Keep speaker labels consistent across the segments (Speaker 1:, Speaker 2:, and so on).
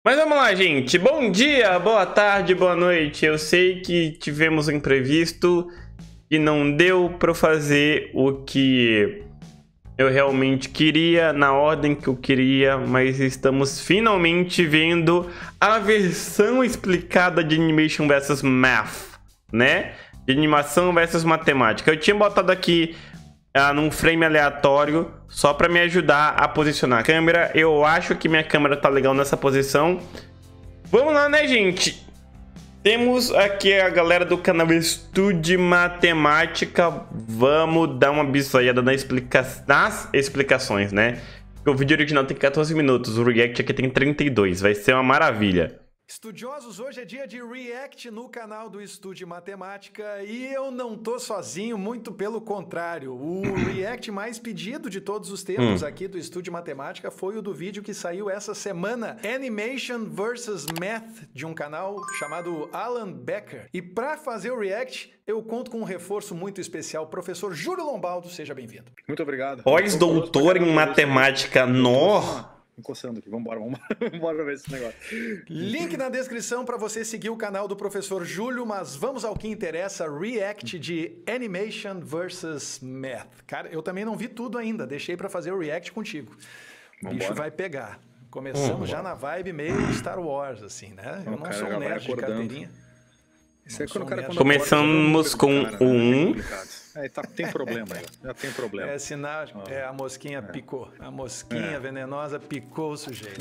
Speaker 1: Mas vamos lá, gente. Bom dia, boa tarde, boa noite. Eu sei que tivemos um imprevisto e não deu para fazer o que eu realmente queria, na ordem que eu queria, mas estamos finalmente vendo a versão explicada de Animation vs Math, né? De animação versus matemática. Eu tinha botado aqui num frame aleatório só para me ajudar a posicionar a câmera. Eu acho que minha câmera tá legal nessa posição. Vamos lá, né, gente? Temos aqui a galera do canal Estude Matemática. Vamos dar uma bisoiada nas explicações, né? Porque o vídeo original tem 14 minutos, o React aqui tem 32. Vai ser uma maravilha.
Speaker 2: Estudiosos, hoje é dia de React no canal do Estude Matemática e eu não tô sozinho, muito pelo contrário. O React mais pedido de todos os tempos aqui do Estude Matemática foi o do vídeo que saiu essa semana, Animation vs Math, de um canal chamado Alan Becker. E para fazer o React, eu conto com um reforço muito especial, professor Júlio Lombaldo, seja bem-vindo.
Speaker 3: Muito obrigado.
Speaker 1: Pós-doutor em matemática, nó!
Speaker 3: Encostando aqui, vambora ver esse negócio.
Speaker 2: Link na descrição para você seguir o canal do professor Júlio, mas vamos ao que interessa, React de Animation vs Math. Cara, eu também não vi tudo ainda, deixei para fazer o React contigo. O bicho vai pegar. Começamos já na vibe meio Star Wars, assim, né? Eu não sou um nerd de carteirinha.
Speaker 3: Isso é quando o cara,
Speaker 1: começamos com o 1.
Speaker 3: Tem problema aí, já tem problema.
Speaker 2: É sinal, a mosquinha picou. A mosquinha venenosa picou o sujeito.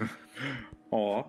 Speaker 3: Ó,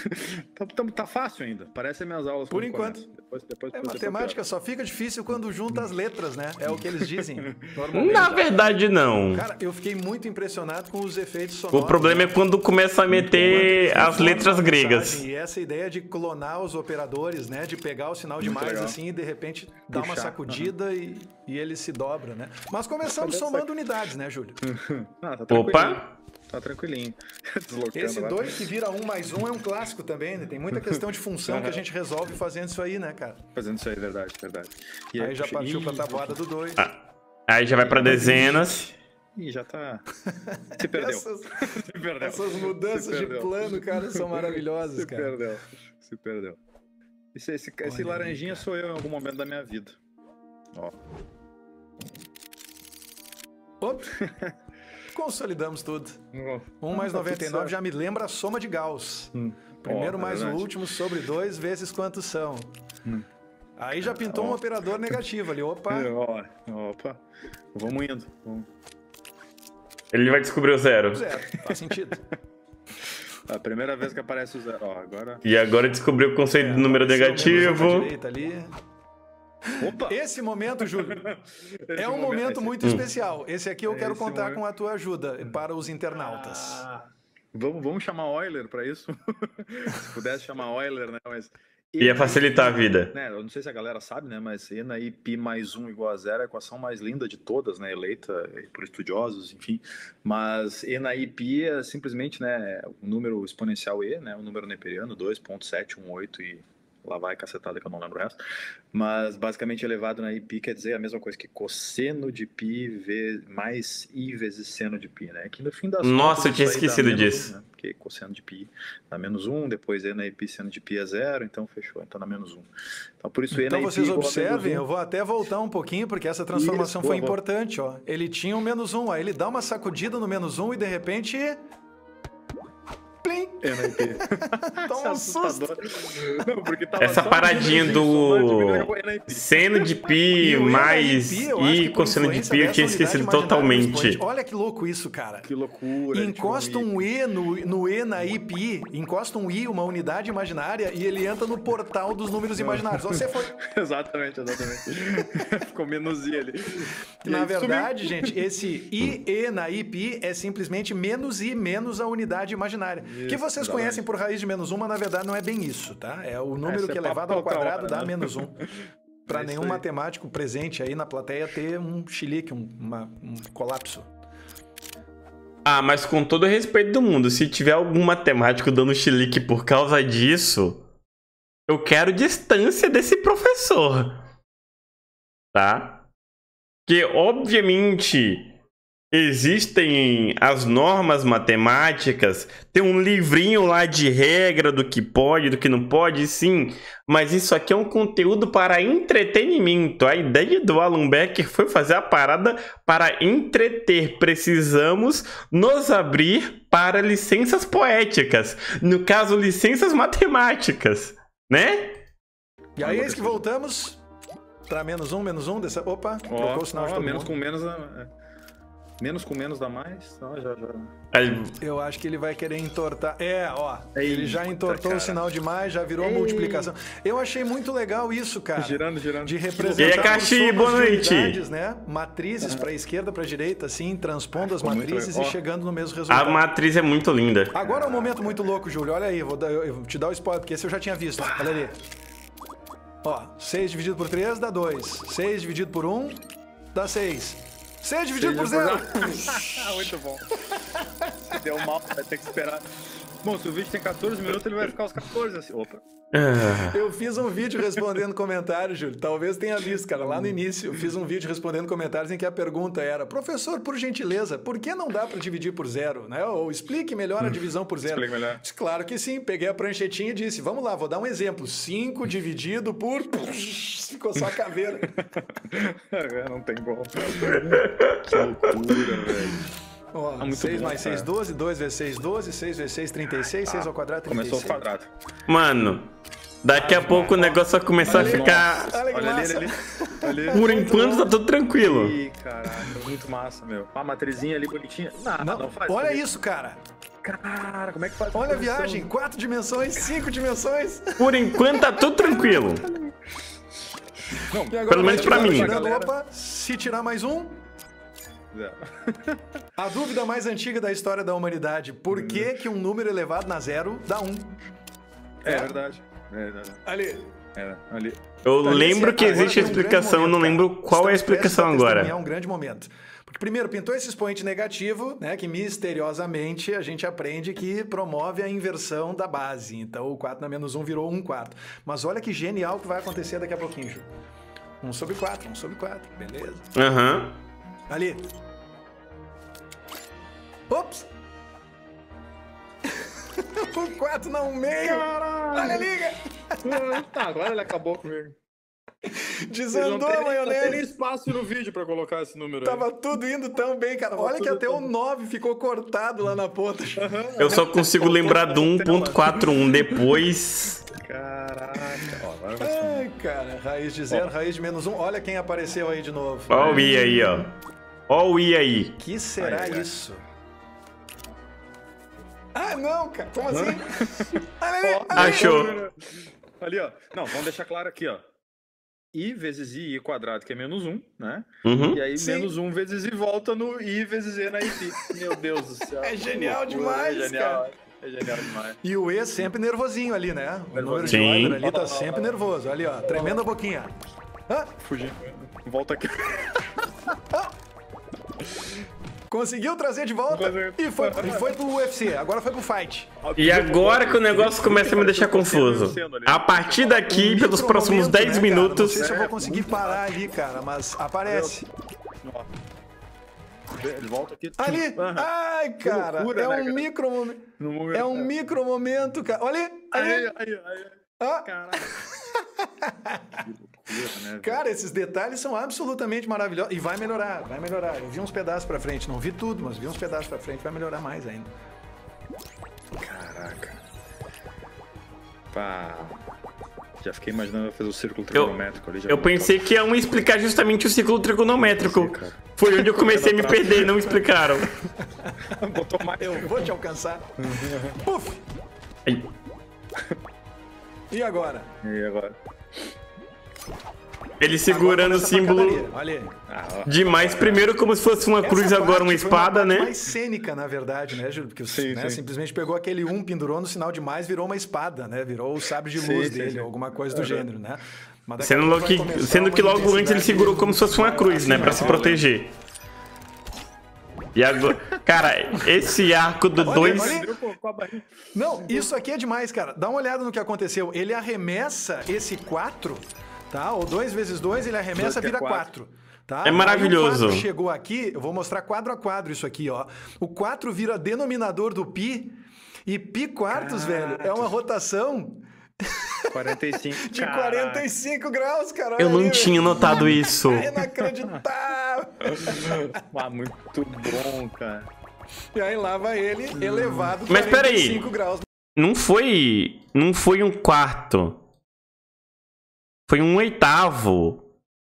Speaker 3: tá fácil ainda. Parece minhas aulas.
Speaker 2: Por enquanto. Depois matemática só fica difícil quando junta as letras, né? É o que eles dizem.
Speaker 1: Na verdade, não.
Speaker 2: Cara, eu fiquei muito impressionado com os efeitos sonoros.
Speaker 1: O problema é quando começa a meter as letras gregas.
Speaker 2: E essa ideia de clonar os operadores, né? De pegar o sinal de mais assim e de repente dar uma sacudida e ele se dobra, né? Mas começamos somando unidades, né, Júlio?
Speaker 1: Opa!
Speaker 3: Tá tranquilinho.
Speaker 2: Esse 2 que vira 1 mais 1 é um clássico também, né? Tem muita questão de função que a gente resolve fazendo isso aí, né, cara?
Speaker 3: Fazendo isso aí, verdade. E
Speaker 2: aí já partiu pra tabuada do 2.
Speaker 1: Aí já vai pra dezenas.
Speaker 3: Ih, já tá... Se perdeu.
Speaker 2: Essas mudanças de plano, cara, são maravilhosas, cara.
Speaker 3: Se perdeu. Esse laranjinha sou eu em algum momento da minha vida. Ó.
Speaker 2: Opa! Consolidamos tudo. 1 mais 99 já me lembra a soma de Gauss. Primeiro mais o último sobre 2 vezes quantos são. Aí já pintou um operador negativo ali. Opa!
Speaker 3: Opa! Vamos indo.
Speaker 1: Ele vai descobrir o zero.
Speaker 2: Zero, faz sentido.
Speaker 3: A primeira vez que aparece o zero. Ó, agora...
Speaker 1: E agora descobriu o conceito do número negativo.
Speaker 2: Direita ali.
Speaker 3: Opa!
Speaker 2: Esse momento, Júlio, é um momento muito especial. Esse aqui eu quero contar com a tua ajuda para os internautas.
Speaker 3: Vamos chamar Euler para isso? Se pudesse chamar Euler, né? Mas
Speaker 1: ia facilitar a vida.
Speaker 3: Né? Eu não sei se a galera sabe, né? Mas E na π mais 1 igual a zero é a equação mais linda de todas, né? Eleita por estudiosos, enfim. Mas E na π é simplesmente, né? O número exponencial E, né? O número neperiano, 2.718 e... lá vai cacetada que eu não lembro o resto, mas basicamente elevado na π quer dizer a mesma coisa que cosseno de π mais i vezes seno de π, né? Que no fim das contas...
Speaker 1: Nossa, eu tinha esquecido disso.
Speaker 3: 1, né? Porque cosseno de π dá menos 1, depois E na π seno de π é 0, então fechou, então dá menos 1. Então por isso E na π
Speaker 2: vocês observem, eu vou até voltar um pouquinho, porque essa transformação foi importante, ó. Ele tinha um menos 1, aí ele dá uma sacudida no menos 1 e de repente... Plim!
Speaker 3: E na π.
Speaker 2: Toma um susto.
Speaker 3: Não, porque tava
Speaker 1: essa paradinha do seno de π mais i cosseno de π eu tinha esquecido totalmente.
Speaker 2: Olha que louco isso, cara.
Speaker 3: Que loucura.
Speaker 2: Encosta um E no E na π, encosta um I, uma unidade imaginária, e ele entra no portal dos números imaginários. Você foi.
Speaker 3: Exatamente. Ficou menos I ali.
Speaker 2: Na verdade, gente, esse E na π é simplesmente menos I menos a unidade imaginária. Isso, que vocês conhecem por raiz de menos 1, mas na verdade não é bem isso, tá? É o número que é elevado ao quadrado dá menos 1. Para nenhum matemático presente aí na plateia ter um chilique, um colapso.
Speaker 1: Mas com todo o respeito do mundo, se tiver algum matemático dando chilique por causa disso, eu quero distância desse professor. Tá? Que, obviamente, existem as normas matemáticas, tem um livrinho lá de regra do que pode, do que não pode, sim, mas isso aqui é um conteúdo para entretenimento. A ideia do Alan Becker foi fazer a parada para entreter. Precisamos nos abrir para licenças poéticas, no caso, licenças matemáticas, né?
Speaker 2: E aí, eis que voltamos para menos um dessa... Opa, trocou o sinal de todo
Speaker 3: menos
Speaker 2: mundo.
Speaker 3: com menos... Menos com menos dá mais? Já.
Speaker 1: Aí,
Speaker 2: Eu acho que ele vai querer entortar.
Speaker 3: Eita,
Speaker 2: Ele já entortou
Speaker 3: cara.
Speaker 2: o sinal de mais, já virou multiplicação. Eu achei muito legal isso, cara.
Speaker 3: Girando.
Speaker 2: De
Speaker 1: E aí,
Speaker 2: representar
Speaker 1: Caxi,
Speaker 2: os
Speaker 1: boa
Speaker 2: somos de
Speaker 1: noite.
Speaker 2: unidades, né? Matrizes para esquerda, para direita, assim, transpondo as
Speaker 3: Ficou muito
Speaker 2: matrizes
Speaker 3: legal.
Speaker 2: e chegando no mesmo
Speaker 1: a
Speaker 2: resultado.
Speaker 1: matriz é muito linda.
Speaker 2: Agora é um momento muito louco, Júlio. Olha aí, eu vou te dar o spoiler, porque esse eu já tinha visto. Olha ali. Ó, 6 dividido por 3 dá 2. 6 dividido por 1 dá 6. 6 dividido por 0.
Speaker 3: Muito bom. Deu mal, vai ter que esperar. Bom, se o vídeo tem 14 minutos, ele vai ficar os 14 assim. Opa.
Speaker 2: Eu fiz um vídeo respondendo comentários, Júlio. Talvez tenha visto, cara. Lá no início, eu fiz um vídeo respondendo comentários em que a pergunta era: professor, por gentileza, por que não dá para dividir por 0? Né? Ou explique melhor a divisão por 0.
Speaker 3: Explique melhor.
Speaker 2: Disse, claro que sim. Peguei a pranchetinha e disse: vamos lá, vou dar um exemplo. 5 dividido por... Ficou só a caveira.
Speaker 3: Não tem como. Que loucura, velho.
Speaker 2: Ó,
Speaker 3: muito
Speaker 2: 6
Speaker 3: bom,
Speaker 2: mais 6,
Speaker 3: cara.
Speaker 2: 12. 2 vezes 6, 12. 6 vezes 6, 36. 6 ao quadrado, 36.
Speaker 3: Começou o quadrado.
Speaker 1: Mano, daqui a pouco o negócio vai começar a ficar...
Speaker 2: Olha que
Speaker 3: Olha
Speaker 2: massa.
Speaker 3: ali.
Speaker 1: Por enquanto tá tudo tranquilo.
Speaker 3: Ih, caraca, muito massa, meu. A matrizinha ali bonitinha. Não faz.
Speaker 2: Olha isso, cara.
Speaker 3: Cara, como é que faz?
Speaker 2: Olha a
Speaker 3: posição?
Speaker 2: viagem. 4 dimensões, 5 dimensões.
Speaker 1: Por enquanto tá tudo tranquilo.
Speaker 3: Não,
Speaker 2: E agora
Speaker 1: Pelo menos pra mim.
Speaker 2: tirando, opa, se tirar mais um,
Speaker 3: Zero.
Speaker 2: a dúvida mais antiga da história da humanidade: por que que um número elevado na zero dá 1?
Speaker 3: É verdade.
Speaker 2: Ali.
Speaker 3: Ali.
Speaker 1: Eu lembro que
Speaker 2: Agora
Speaker 1: existe a
Speaker 2: tem um grande
Speaker 1: explicação, eu não
Speaker 2: momento,
Speaker 1: lembro
Speaker 2: cara.
Speaker 1: qual é a
Speaker 2: Estamos prestes
Speaker 1: explicação
Speaker 2: testemunhar
Speaker 1: agora.
Speaker 2: um grande momento. Porque primeiro pintou esse expoente negativo, né, que misteriosamente a gente aprende que promove a inversão da base. Então o 4 na menos 1 virou 1/4. Mas olha que genial que vai acontecer daqui a pouquinho, Ju. 1 sobre 4, 1 sobre 4, beleza.
Speaker 1: Aham.
Speaker 2: Ali. Ops! O 4 não, 1 meio.
Speaker 3: Caralho.
Speaker 2: Olha, liga.
Speaker 3: Tá, agora ele acabou comigo.
Speaker 2: Desandou a
Speaker 3: Não tem nem
Speaker 2: maionese.
Speaker 3: espaço no vídeo pra colocar esse número
Speaker 2: Tava tudo indo tão bem, cara. Olha que até o 9 ficou cortado lá na ponta.
Speaker 1: Eu só consigo lembrar do 1.41 depois.
Speaker 3: Caraca. Ó, agora vai ser.
Speaker 2: Ai, cara. Raiz de 0, raiz de menos 1. Olha quem apareceu aí de novo.
Speaker 1: Ó o I aí, ó. Ó o I aí.
Speaker 2: Que será
Speaker 3: Aí, cara.
Speaker 2: isso? Ah, não, cara. Como assim? Olha ali, olha ali.
Speaker 1: Achou.
Speaker 3: Ali, ó. Não, vamos deixar claro aqui, ó. I vezes I quadrado, que é menos 1, né?
Speaker 1: Uhum.
Speaker 3: E aí,
Speaker 2: Sim.
Speaker 3: menos 1 vezes I volta no I vezes E na IP. Meu Deus do céu.
Speaker 2: É genial
Speaker 3: Que loucura,
Speaker 2: demais,
Speaker 3: é genial,
Speaker 2: cara.
Speaker 3: É genial demais.
Speaker 2: E o E sempre nervosinho ali, né? O número de
Speaker 1: Sim.
Speaker 2: Euler ali tá sempre nervoso. Ali, ó. Tremendo a boquinha. Ah,
Speaker 3: Fugi. Volta aqui.
Speaker 2: conseguiu trazer de volta e foi pro UFC. Agora foi pro fight.
Speaker 1: E agora que o negócio começa a me deixar confuso. A partir daqui, pelos próximos 10
Speaker 2: Não
Speaker 1: minutos...
Speaker 2: sei se eu vou conseguir parar ali, cara, mas aparece.
Speaker 3: Ó. Ele volta aqui.
Speaker 2: Ali!
Speaker 3: Aham.
Speaker 2: Ai, cara!
Speaker 3: loucura,
Speaker 2: É
Speaker 3: né,
Speaker 2: um
Speaker 3: cara?
Speaker 2: micro momento.
Speaker 3: No momento-
Speaker 2: É um micro momento, cara. Olha ali! Ali!
Speaker 3: Aí.
Speaker 2: Ah,
Speaker 3: Caraca. Que loucura, né?
Speaker 2: cara, esses detalhes são absolutamente maravilhosos. E vai melhorar, vai melhorar. Eu vi uns pedaços pra frente. Não vi tudo, mas vi uns pedaços pra frente. Vai melhorar mais ainda.
Speaker 3: Caraca. Pá. Já fiquei imaginando fazer o círculo trigonométrico ali.
Speaker 1: Eu pensei que iam explicar justamente o ciclo trigonométrico. Foi onde eu comecei a me perder e não explicaram.
Speaker 3: Botou mais.
Speaker 2: Eu vou te alcançar. Puf!
Speaker 1: Ai.
Speaker 2: E agora?
Speaker 3: E agora?
Speaker 1: Ele segurando o
Speaker 2: Agora começa a
Speaker 1: símbolo
Speaker 2: pancadaria. Olha aí.
Speaker 1: demais. Primeiro como se fosse uma cruz,
Speaker 2: Essa
Speaker 1: agora uma
Speaker 2: parte foi uma
Speaker 1: espada,
Speaker 2: parte
Speaker 1: né?
Speaker 2: mais cênica, na verdade, né, Júlio? Porque
Speaker 3: Sim,
Speaker 2: né,
Speaker 3: sim.
Speaker 2: simplesmente pegou aquele 1, pendurou no sinal de mais, virou uma espada, né? Virou o sabre de luz
Speaker 3: Sim,
Speaker 2: dele,
Speaker 3: sim.
Speaker 2: alguma coisa do gênero, né? Mas daqui a
Speaker 1: Sendo
Speaker 2: pouco vai
Speaker 1: que,
Speaker 2: começar
Speaker 1: sendo
Speaker 2: uma
Speaker 1: que logo antes ele
Speaker 2: intensidade
Speaker 1: segurou como se fosse uma cruz, né? Pra se proteger. E agora... Cara, esse arco do
Speaker 2: Olha,
Speaker 1: 2...
Speaker 2: olha.
Speaker 3: Com a barriga.
Speaker 2: Não, isso aqui é demais, cara. Dá uma olhada no que aconteceu. Ele arremessa esse 4, tá? O 2 vezes 2, ele arremessa,
Speaker 3: Dois que é
Speaker 2: vira
Speaker 3: quatro.
Speaker 2: 4. Tá?
Speaker 1: É maravilhoso.
Speaker 2: Aí o 4 chegou aqui, eu vou mostrar quadro a quadro isso aqui, ó. O 4 vira denominador do pi, e pi quartos, velho, é uma rotação
Speaker 3: 45.
Speaker 2: de 45 graus, cara.
Speaker 1: Eu
Speaker 2: olha
Speaker 1: não
Speaker 2: aí,
Speaker 1: tinha
Speaker 2: velho.
Speaker 1: notado isso.
Speaker 2: É inacreditável.
Speaker 3: Ah, muito bom, cara.
Speaker 2: E aí lá vai ele, elevado
Speaker 1: Mas peraí.
Speaker 2: 45 graus.
Speaker 1: Não foi um quarto. Foi um oitavo.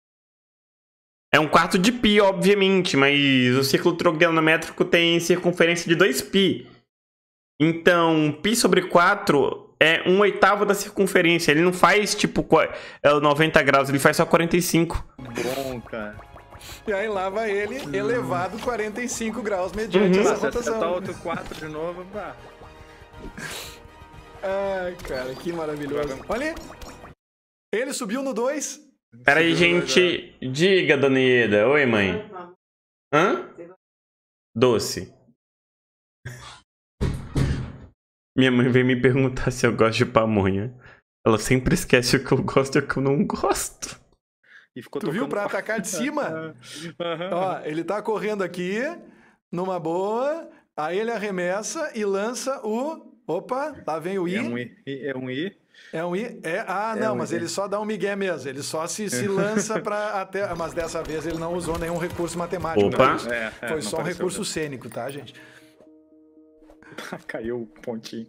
Speaker 1: É um quarto de pi, obviamente, mas o círculo trigonométrico tem circunferência de 2π. Então, π sobre 4 é um oitavo da circunferência. Ele não faz, tipo, 90 graus, ele faz só 45.
Speaker 3: Bom, cara.
Speaker 2: E aí lá vai ele, elevado 45 graus mediante essa
Speaker 3: Se acertar
Speaker 2: rotação.
Speaker 3: outro 4 de novo, pá.
Speaker 2: Ai, cara, que maravilhoso. Olha aí. Ele subiu no 2.
Speaker 1: Peraí, gente. Diga, dona Ieda. Oi, mãe. Hã? Doce. Minha mãe veio me perguntar se eu gosto de pamonha. Ela sempre esquece o que eu gosto e o que eu não gosto.
Speaker 3: E ficou
Speaker 2: Tu viu
Speaker 3: tocando-
Speaker 2: pra atacar de cima? Ó, ele tá correndo aqui, numa boa. Aí ele arremessa e lança o... Opa, lá vem o I.
Speaker 3: É um I. É um I.
Speaker 2: É um I. Não, mas ele só dá um migué mesmo. Ele só se lança pra até... Mas dessa vez ele não usou nenhum recurso matemático.
Speaker 1: Opa.
Speaker 2: Né? Foi
Speaker 3: não
Speaker 2: só um
Speaker 3: apareceu
Speaker 2: recurso cênico, tá, gente?
Speaker 3: Caiu o pontinho.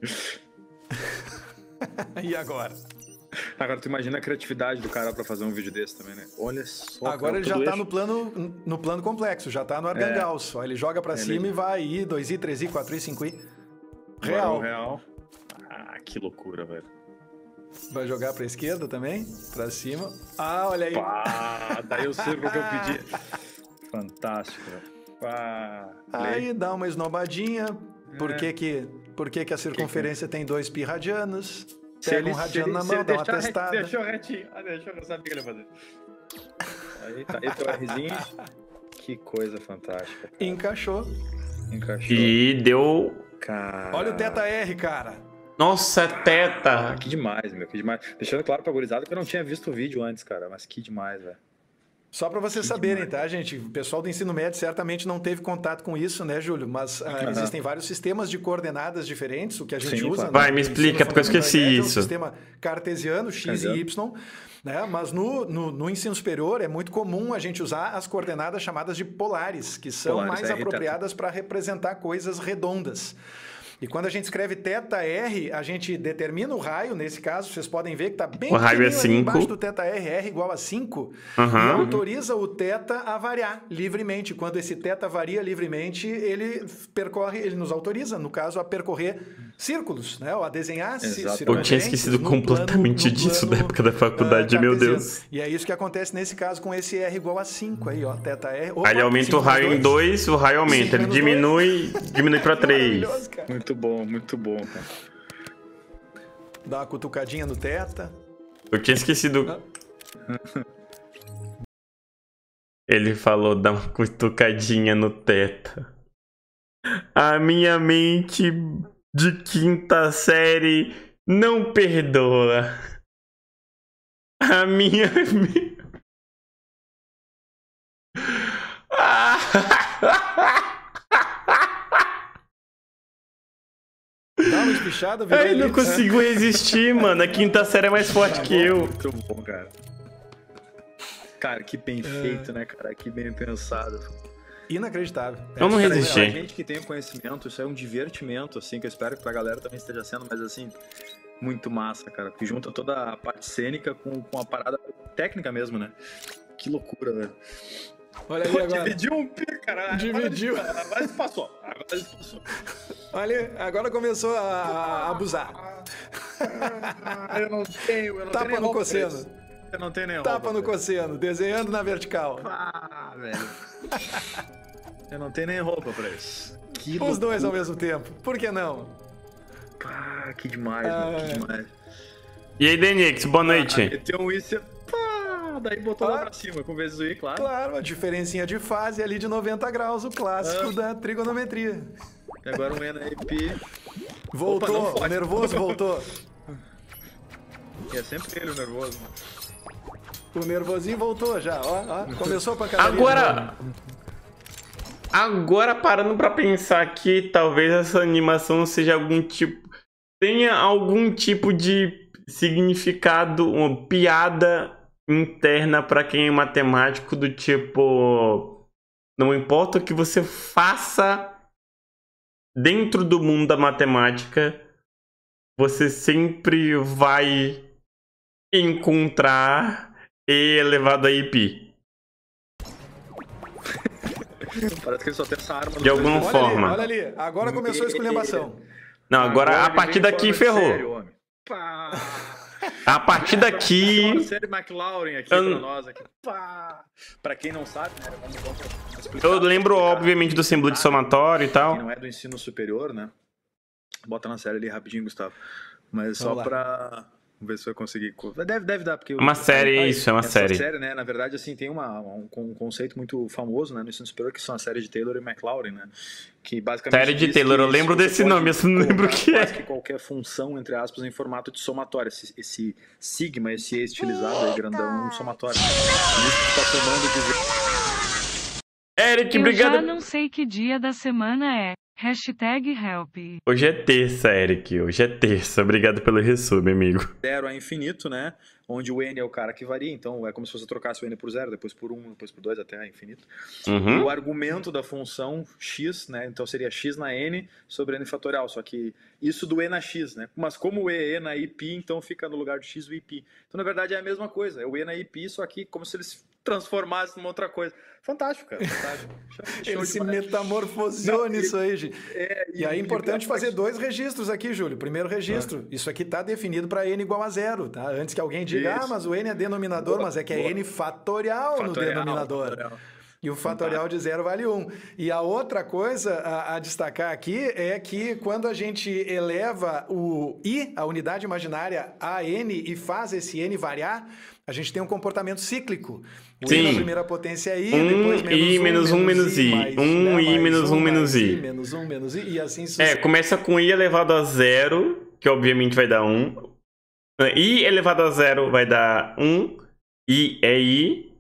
Speaker 2: E agora?
Speaker 3: Agora tu imagina a criatividade do cara pra fazer um vídeo desse também, né? Olha só.
Speaker 2: Agora
Speaker 3: cara,
Speaker 2: ele já
Speaker 3: tudo
Speaker 2: tá
Speaker 3: eixo.
Speaker 2: no plano complexo, já tá no Argangaus. Ó, ele joga pra cima e vai I, 2I, 3I, 4I, 5I. Real.
Speaker 3: Real. Ah, que loucura, velho.
Speaker 2: Vai jogar pra esquerda também, pra cima. Ah, olha aí.
Speaker 3: Pá, daí o círculo que eu pedi. Fantástico, velho. Pá,
Speaker 2: Aí dá uma esnobadinha. Por que que a circunferência tem 2 pi radianos? Pega um radiano na mão, dá uma testada.
Speaker 3: Deixou retinho. Deixou, eu sabia que ele ia fazer. Aí tá, esse é o Rzinho. Que coisa fantástica. Cara.
Speaker 2: Encaixou.
Speaker 3: Encaixou.
Speaker 1: E deu...
Speaker 3: Cara.
Speaker 2: Olha o teta R, cara.
Speaker 1: Nossa, teta.
Speaker 3: Que demais, meu, que demais. Deixando claro pra gurizada que eu não tinha visto o vídeo antes, cara, mas que demais, velho.
Speaker 2: Só para vocês saberem, tá, gente? O pessoal do ensino médio certamente não teve contato com isso, né, Júlio? Mas existem vários sistemas de coordenadas diferentes, o que a gente usa.
Speaker 3: Claro.
Speaker 1: Vai, me explica, porque eu esqueci isso.
Speaker 2: É um sistema cartesiano, X e Y. Né? Mas no ensino superior é muito comum a gente usar as coordenadas chamadas de polares, que são mais apropriadas para representar coisas redondas. E quando a gente escreve θr, a gente determina o raio, nesse caso, vocês podem ver que está bem
Speaker 1: o raio é 5.
Speaker 2: embaixo do θr, r igual a 5, e autoriza o θ a variar livremente. Quando esse θ varia livremente, ele nos autoriza, no caso, a percorrer círculos, né? Ou a desenhar círculos.
Speaker 1: Eu tinha esquecido completamente disso da época da faculdade, meu Deus.
Speaker 2: E é isso que acontece nesse caso com esse r igual a 5 aí, ó, θr.
Speaker 1: Aí ele aumenta o raio em 2, o raio aumenta, ele diminui para 3.
Speaker 3: Muito bom, cara.
Speaker 2: Dá uma cutucadinha no teta.
Speaker 1: Eu tinha esquecido. Ele falou dar uma cutucadinha no teta. A minha mente de quinta série não perdoa. A minha...
Speaker 2: Dá uma espichada, virou
Speaker 1: Ai, não consigo resistir, mano. A quinta série é mais forte que eu.
Speaker 3: Muito bom, cara. Cara, que bem feito, né, cara? Que bem pensado.
Speaker 2: Inacreditável.
Speaker 1: Eu não resisti.
Speaker 3: A gente que tem o conhecimento, isso é um divertimento, assim, que eu espero que pra galera também esteja sendo, mas assim, muito massa, cara. Que junta toda a parte cênica com a parada técnica mesmo, né? Que loucura, velho.
Speaker 2: Olha aí agora.
Speaker 3: Dividiu um pi, cara.
Speaker 2: Dividiu.
Speaker 3: Agora se passou.
Speaker 2: Olha, agora começou a abusar.
Speaker 3: Eu não tenho
Speaker 2: Tapa
Speaker 3: nem
Speaker 2: no cosseno.
Speaker 3: Eu não tenho nem
Speaker 2: Tapa no cosseno, desenhando na vertical.
Speaker 3: Ah, velho. Eu não tenho nem roupa pra isso. Que
Speaker 2: Os dois ao mesmo tempo. Por que não?
Speaker 3: Pá, que demais, mano, que demais.
Speaker 1: E aí, Denix, boa noite.
Speaker 3: Meteu um isso, pá, daí botou lá pra cima, com vezes o I, claro.
Speaker 2: Claro, a diferencinha de fase ali de 90 graus, o clássico da trigonometria.
Speaker 3: E agora um NIP.
Speaker 2: Voltou,
Speaker 3: Opa,
Speaker 2: o nervoso voltou.
Speaker 3: E é sempre ele o nervoso, mano.
Speaker 2: O nervosinho voltou já, ó. Começou a pancadaria.
Speaker 1: Agora parando pra pensar aqui, talvez essa animação seja tenha algum tipo de significado, uma piada interna pra quem é matemático, do tipo, não importa o que você faça dentro do mundo da matemática, você sempre vai encontrar E elevado a π.
Speaker 3: Parece que ele só tem essa arma.
Speaker 1: De alguma forma.
Speaker 2: Olha ali, agora começou a esculhambação.
Speaker 1: Não, agora a partir daqui ferrou.
Speaker 3: Sério,
Speaker 1: A partir daqui...
Speaker 3: Uma série McLaurin aqui pra nós. Aqui. Pra quem não sabe, né? Vamos explicar.
Speaker 1: Eu lembro, obviamente, do símbolo de somatório e tal.
Speaker 3: Quem não é do ensino superior, né? Bota na série ali rapidinho, Gustavo. Mas só pra... Vamos ver se vai conseguir. Deve dar, porque...
Speaker 1: Uma série, isso, é uma série.
Speaker 3: Essa série, né? Na verdade, assim, tem um conceito muito famoso, né? No ensino superior, que são as séries de Taylor e McLaurin, né? Que basicamente...
Speaker 1: Série de Taylor, eu lembro desse nome, eu não lembro o que é.
Speaker 3: Que qualquer função, entre aspas, em formato de somatório. Esse sigma, esse E estilizado aí, grandão, um somatório. Isso que tá somando dizer...
Speaker 1: Eric, obrigado.
Speaker 4: Eu já não sei que dia da semana é. #help.
Speaker 1: Hoje é terça, Eric. Hoje é terça. Obrigado pelo resumo, amigo.
Speaker 3: 0 a infinito, né? Onde o n é o cara que varia. Então é como se você trocasse o n por 0, depois por 1, depois por 2, até infinito.
Speaker 1: Uhum.
Speaker 3: E o argumento da função x, né? Então seria x na n sobre n fatorial. Só que isso do e na x, né? Mas como o e na π, então fica no lugar de x o π. Então na verdade é a mesma coisa. É o e na π, só que como se eles transformassem numa outra coisa. Fantástico, cara. Fantástico.
Speaker 2: Ele se metamorfoseou nisso aí, gente. E aí é importante fazer 2 registros aqui, Júlio. Primeiro registro, isso aqui está definido para n igual a 0, tá? Antes que alguém diga, mas o n é denominador, mas é que é n fatorial no denominador. E o fatorial de 0 vale 1. E a outra coisa a destacar aqui é que quando a gente eleva o i, a unidade imaginária, a n e faz esse n variar, a gente tem um comportamento cíclico. O i na primeira potência é i, depois menos 1, menos i.
Speaker 1: 1 i menos 1 menos i.
Speaker 2: Menos 1 menos i, e assim sucessivamente.
Speaker 1: Começa com i elevado a 0, que obviamente vai dar 1. I elevado a 0 vai dar 1. I é i.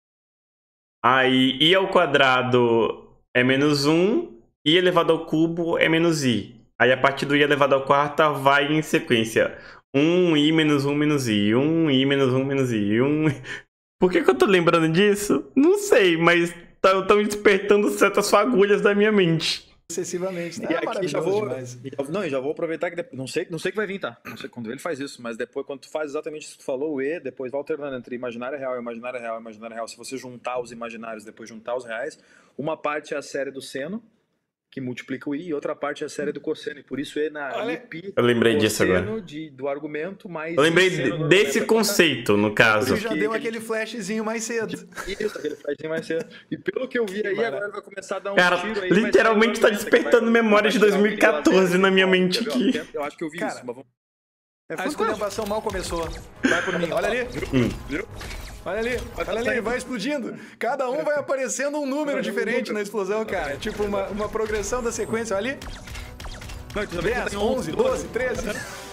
Speaker 1: Aí i ao quadrado é menos 1. I elevado ao cubo é menos i. Aí a partir do i elevado ao quarta vai em sequência. 1i menos 1 menos i. 1i menos 1 menos i. Por que eu tô lembrando disso? Não sei, mas estão despertando certas fagulhas da minha mente.
Speaker 2: Excessivamente, tá?
Speaker 3: E aqui já vou,
Speaker 2: demais.
Speaker 3: Já vou aproveitar que não sei que vai vir, tá? Não sei quando ele faz isso, mas depois quando tu faz exatamente isso que tu falou, o e, depois vai alternando entre imaginário real, imaginário real, imaginário real. Se você juntar os imaginários, depois juntar os reais, uma parte é a série do seno, que multiplica o i, e outra parte é a série do cosseno, e por isso e na π.
Speaker 1: Eu lembrei disso agora.
Speaker 3: Do argumento mais...
Speaker 1: Eu lembrei desse conceito, no caso.
Speaker 2: Você já deu aquele flashzinho mais cedo.
Speaker 3: Isso, aquele flashzinho mais cedo. E pelo que eu vi aí, agora ele vai começar a dar um tiro aí.
Speaker 1: Literalmente tá despertando memórias de 2014 na minha mente aqui.
Speaker 3: Eu acho que eu vi isso, mas vamos...
Speaker 2: A esculhambação mal começou. Vai por mim, olha ali.
Speaker 3: Viu?
Speaker 2: Olha ali, vai explodindo. Cada um vai aparecendo um número diferente na explosão, cara. Tipo uma progressão da sequência, olha ali. 10, 11, 12, 13.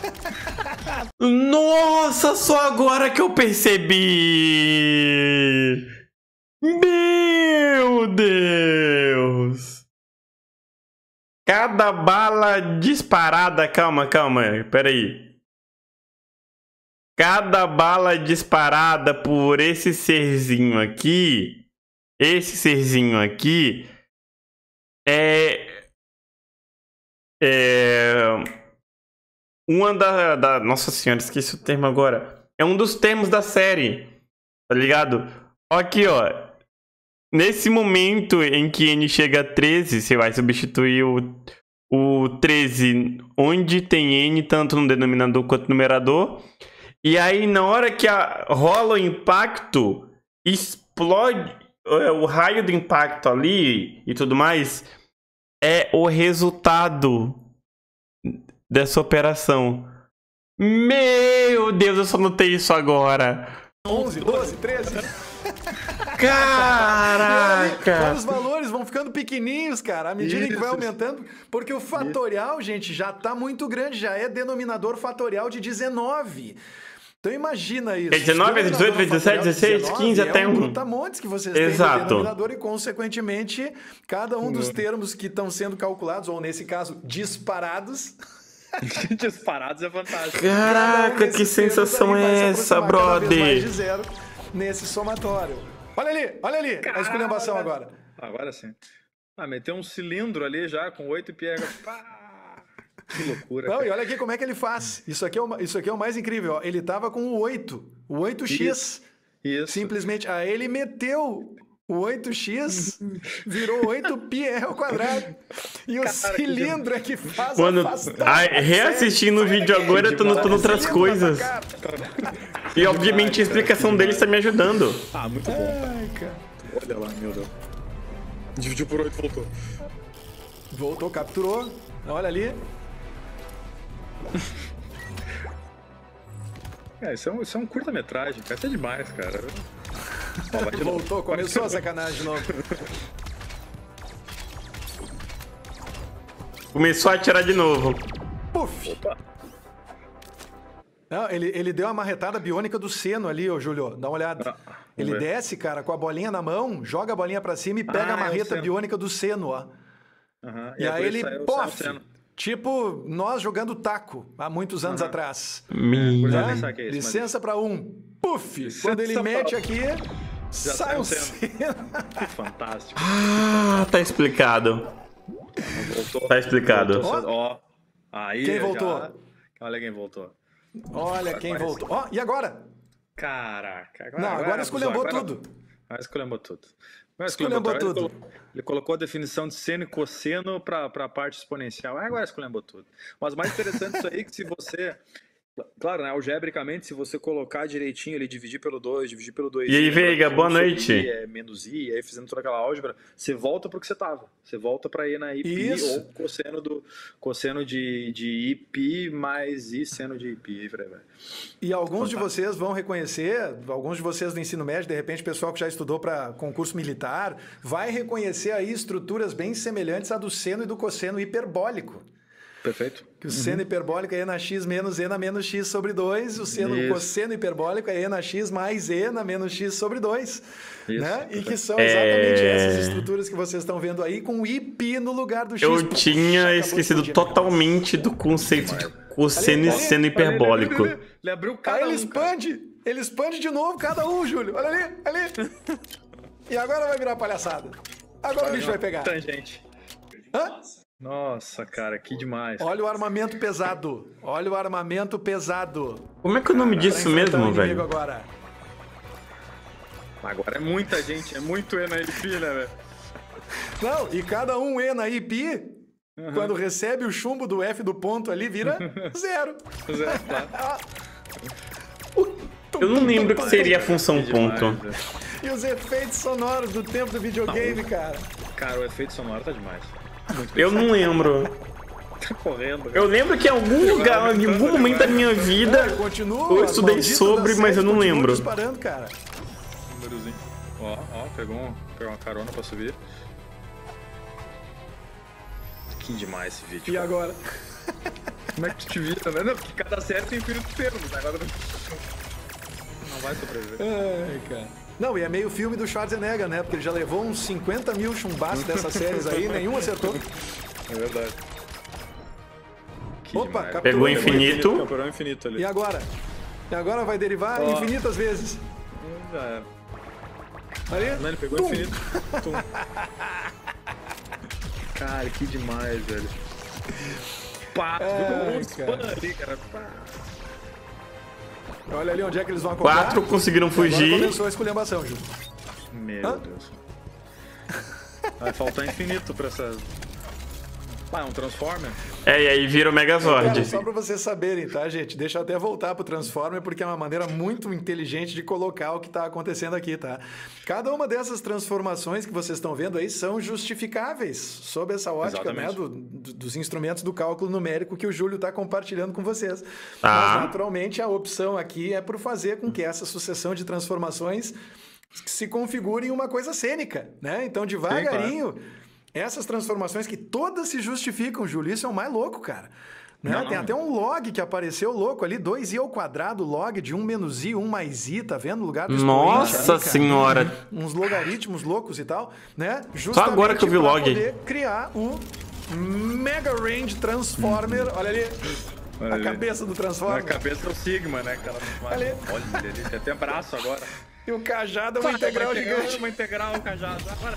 Speaker 1: Nossa, só agora que eu percebi. Meu Deus. Cada bala disparada... Calma, peraí. Cada bala disparada por esse serzinho aqui, uma Nossa senhora, esqueci o termo agora. É um dos termos da série, tá ligado? Aqui, ó. Nesse momento em que n chega a 13, você vai substituir o 13 onde tem n, tanto no denominador quanto no numerador. E aí, na hora que rola o impacto, explode o raio do impacto ali e tudo mais, é o resultado dessa operação. Meu Deus, eu só notei isso agora.
Speaker 2: 11, 12, 13.
Speaker 1: Caraca!
Speaker 2: Os valores vão ficando pequenininhos, cara, à medida que vai aumentando, porque o fatorial, gente, já tá muito grande, já é denominador fatorial de 19. Então imagina isso.
Speaker 1: É 19, 18, 17, 16, 15 até 1.
Speaker 2: É um brutamontes que vocês têm no denominador e, consequentemente, cada um dos termos que estão sendo calculados, ou nesse caso, disparados...
Speaker 3: Disparados é fantástico.
Speaker 1: Caraca, que sensação é essa, brother?
Speaker 2: Mais de zero nesse somatório. Olha ali, a esculhambação agora.
Speaker 3: Agora sim. Meteu um cilindro ali já com 8 piegas. Que loucura.
Speaker 2: Não,
Speaker 3: cara.
Speaker 2: e olha aqui como é que ele faz. Isso aqui é o mais incrível. Ó. Ele tava com o 8, o 8x.
Speaker 3: Isso.
Speaker 2: Simplesmente, aí ele meteu o 8x, virou 8πr ao quadrado. E o cilindro é que faz
Speaker 1: Quando
Speaker 2: afastar.
Speaker 1: reassistindo o vídeo agora, eu tô notando outras coisas. E obviamente a explicação dele está me ajudando.
Speaker 3: Muito bom.
Speaker 2: Ai, cara.
Speaker 3: Olha lá, meu Deus. Dividiu por 8, voltou.
Speaker 2: Voltou, capturou. Olha ali.
Speaker 3: Isso é um curta-metragem, cara. Isso é demais, cara.
Speaker 2: Voltou, começou a sacanagem de novo.
Speaker 1: Começou a atirar de novo.
Speaker 2: Puf!
Speaker 3: Opa.
Speaker 2: Não, ele deu uma marretada biônica do seno ali, ô Júlio. Dá uma olhada. Ele desce, cara, com a bolinha na mão, joga a bolinha pra cima e pega a marreta biônica do seno, ó. E aí ele, pof! Tipo, nós jogando taco há muitos anos atrás. Licença pra um. Puf! Quando ele mete aqui, sai um seno.
Speaker 3: Que fantástico.
Speaker 1: Tá explicado.
Speaker 3: Voltou.
Speaker 1: Tá explicado.
Speaker 3: Ó. Aí
Speaker 2: quem voltou?
Speaker 3: Olha quem voltou.
Speaker 2: Olha quem voltou. Ó, e agora?
Speaker 3: Caraca.
Speaker 2: Agora esculhambou tudo.
Speaker 3: Agora esculhambou tudo.
Speaker 2: Esculhambou tudo.
Speaker 3: Ele colocou a definição de seno e cosseno para a parte exponencial. Agora esculhambou tudo. Mas o mais interessante disso aí é que se você... Claro, né, algebricamente, se você colocar direitinho, ele dividir pelo 2, dividir pelo 2...
Speaker 1: E aí, Veiga, boa noite.
Speaker 3: Menos i, e aí fazendo toda aquela álgebra, você volta para o que você estava. Você volta para i na ip, ou cosseno de ip mais i seno de ip.
Speaker 2: E alguns de vocês vão reconhecer, alguns de vocês do ensino médio, de repente, pessoal que já estudou para concurso militar, vai reconhecer aí estruturas bem semelhantes à do seno e do cosseno hiperbólico.
Speaker 3: Perfeito.
Speaker 2: Que o seno hiperbólico é e na x menos e na menos x sobre 2, o cosseno hiperbólico é e na x mais e na menos x sobre 2. Né? E que são exatamente essas estruturas que vocês estão vendo aí, com ip no lugar do x.
Speaker 1: Eu tinha esquecido totalmente do conceito de cosseno e seno hiperbólico.
Speaker 3: Ele abriu cada
Speaker 2: ele expande de novo cada um, Júlio. Olha ali. E agora vai virar palhaçada. Agora o bicho vai pegar.
Speaker 3: Tangente.
Speaker 2: Hã?
Speaker 3: Nossa, cara, que demais.
Speaker 2: Olha o armamento pesado.
Speaker 1: Como é que é o nome disso mesmo, velho?
Speaker 2: Agora
Speaker 3: é muita gente, é muito E na IP, né, velho?
Speaker 2: Não, e cada um E na IP, quando recebe o chumbo do F do ponto ali, vira 0.
Speaker 3: Zero, claro.
Speaker 1: Eu não lembro o que seria a função ponto.
Speaker 2: E os efeitos sonoros do tempo do videogame, cara.
Speaker 3: Cara, o efeito sonoro tá demais.
Speaker 1: Eu não lembro.
Speaker 3: Tá correndo.
Speaker 1: Eu lembro que em algum lugar, em algum momento da minha vida, eu estudei sobre, mas eu não lembro.
Speaker 2: Disparando, cara.
Speaker 3: Númerozinho. Ó, pegou uma carona pra subir. Que demais esse vídeo.
Speaker 2: E
Speaker 3: cara.
Speaker 2: agora?
Speaker 3: Como é que tu te vira, né? Não, porque cada série tem infinitos termos. Agora não vai sobreviver.
Speaker 2: Ai, cara. Não, e é meio filme do Schwarzenegger, né? Porque ele já levou uns 50 mil chumbaços dessas séries aí, nenhum acertou.
Speaker 3: É verdade.
Speaker 2: Opa, capturou.
Speaker 1: Pegou infinito.
Speaker 3: Capturou infinito ali.
Speaker 2: E agora? E agora vai derivar infinitas vezes.
Speaker 3: Já era.
Speaker 2: Ali?
Speaker 3: Não, ele pegou infinito. Tum. Cara, que demais, velho. Pá, viu um spam ali, cara. Pá.
Speaker 2: Olha ali onde é que eles vão acordar.
Speaker 1: 4 conseguiram fugir.
Speaker 2: Agora começou a esculhambação, Júlio.
Speaker 3: Meu Deus. Vai faltar infinito pra essa... é um Transformer?
Speaker 1: E aí vira o Megazord.
Speaker 2: Só pra vocês saberem, tá, gente? Deixa eu até voltar pro Transformer, porque é uma maneira muito inteligente de colocar o que tá acontecendo aqui, tá? Cada uma dessas transformações que vocês estão vendo aí são justificáveis sob essa ótica, né, dos instrumentos do cálculo numérico que o Júlio tá compartilhando com vocês. Mas, naturalmente, a opção aqui é por fazer com que essa sucessão de transformações se configure em uma coisa cênica, né? Então, devagarinho... Essas transformações que todas se justificam, Júlio, isso é o mais louco, cara. Né?
Speaker 3: Não,
Speaker 2: Tem
Speaker 3: não.
Speaker 2: até um log que apareceu louco ali, 2i ao quadrado, log de 1 menos i, 1 mais i, tá vendo? No lugar do expoente
Speaker 1: Nossa
Speaker 2: ali, cara.
Speaker 1: senhora.
Speaker 2: Uns logaritmos loucos e tal, né?
Speaker 1: Só agora que eu vi o
Speaker 2: pra
Speaker 1: log.
Speaker 2: poder criar o Mega Range Transformer. Olha ali,
Speaker 3: Olha
Speaker 2: a
Speaker 3: ali.
Speaker 2: cabeça do
Speaker 3: Na
Speaker 2: Transformer.
Speaker 3: cabeça é o Sigma, né? Aquela
Speaker 2: Ali.
Speaker 3: Olha, ele tem até braço agora.
Speaker 2: E o cajado é uma integral gigante.
Speaker 3: Uma integral, cajado. Agora,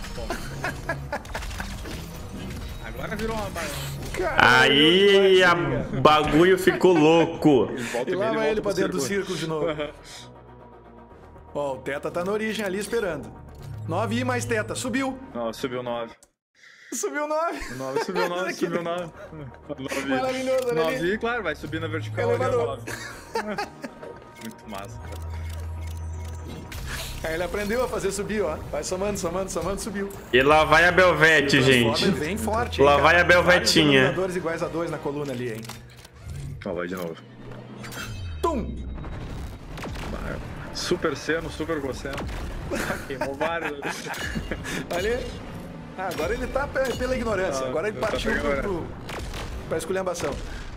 Speaker 3: agora virou uma...
Speaker 2: Caralho,
Speaker 1: Aí
Speaker 2: vai,
Speaker 1: o bagulho ficou louco.
Speaker 3: Volta
Speaker 2: E lá vai ele pra dentro do
Speaker 3: círculo.
Speaker 2: círculo de novo. Ó, o Teta tá na origem ali esperando. 9i mais Teta, subiu.
Speaker 3: Ó, subiu 9.
Speaker 2: Subiu 9.
Speaker 3: 9 subiu 9, subiu 9. 9.
Speaker 2: Maravilhoso, olha ali.
Speaker 3: 9, claro, vai subir na vertical.
Speaker 2: Elevador.
Speaker 3: 9. Muito massa.
Speaker 2: Aí ele aprendeu a fazer subir, ó. Vai somando, somando, somando, subiu.
Speaker 1: E lá vai a Belvete, gente.
Speaker 2: Transformer bem forte,
Speaker 1: Lá
Speaker 2: hein,
Speaker 1: vai
Speaker 2: cara?
Speaker 1: a Belvetinha.
Speaker 2: Vários denominadores iguais a 2 na coluna ali, hein.
Speaker 3: Ó, vai de novo.
Speaker 2: Tum!
Speaker 3: Super seno, super cosseno. Queimou vários.
Speaker 2: Ali. Ah, agora ele tá pela ignorância.
Speaker 3: Ah,
Speaker 2: Agora ele
Speaker 3: tá
Speaker 2: partiu
Speaker 3: pela
Speaker 2: pra esculhambação.